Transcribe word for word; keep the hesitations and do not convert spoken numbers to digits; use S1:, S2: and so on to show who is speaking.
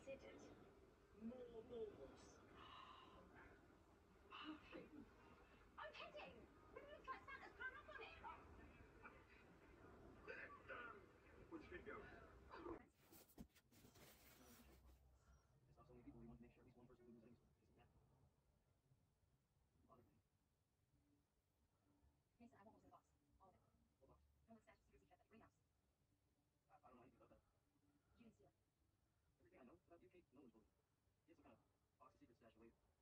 S1: considered more balls. Perfect. I'm kidding! But it looks like Santa's grown up on it.
S2: Which video?
S3: Pissed off so many people, we want to make sure at least one person loses any sort of isn't that other thing.
S1: Mason, I want most of the box. All of it.
S3: What box?
S1: From the Stash of Secret Secret at the greenhouse.
S3: I, I don't know anything about that.
S1: You didn't steal it.
S3: Everything I know about you, Kate, no one's told me. You had some kind of box of secret stashed away